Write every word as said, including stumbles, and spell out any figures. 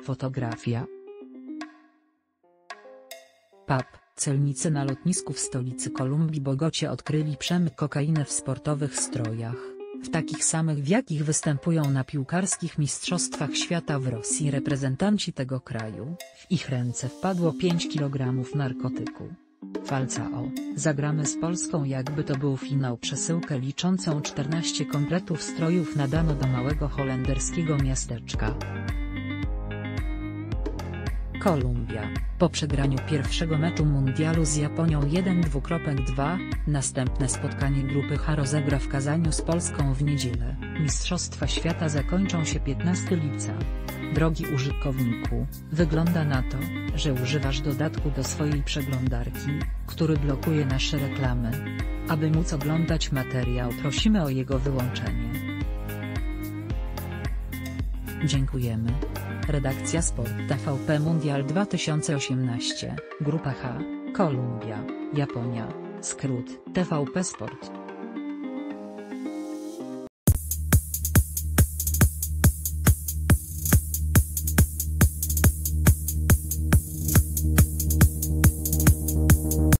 Fotografia. Pap, celnicy na lotnisku w stolicy Kolumbii Bogocie odkryli przemyt kokainy w sportowych strojach, w takich samych w jakich występują na piłkarskich mistrzostwach świata w Rosji reprezentanci tego kraju. W ich ręce wpadło pięć kilogramów narkotyku. Falcao, zagramy z Polską jakby to był finał. Przesyłkę liczącą czternaście kompletów strojów nadano do małego holenderskiego miasteczka Kolumbia, po przegraniu pierwszego meczu mundialu z Japonią jeden dwa, następne spotkanie grupy H rozegra w Kazaniu z Polską w niedzielę. Mistrzostwa świata zakończą się piętnastego lipca. Drogi użytkowniku, wygląda na to, że używasz dodatku do swojej przeglądarki, który blokuje nasze reklamy. Aby móc oglądać materiał, prosimy o jego wyłączenie. Dziękujemy. Redakcja Sport T V P Mundial dwa tysiące osiemnaście, Grupa H, Kolumbia, Japonia, skrót T V P Sport.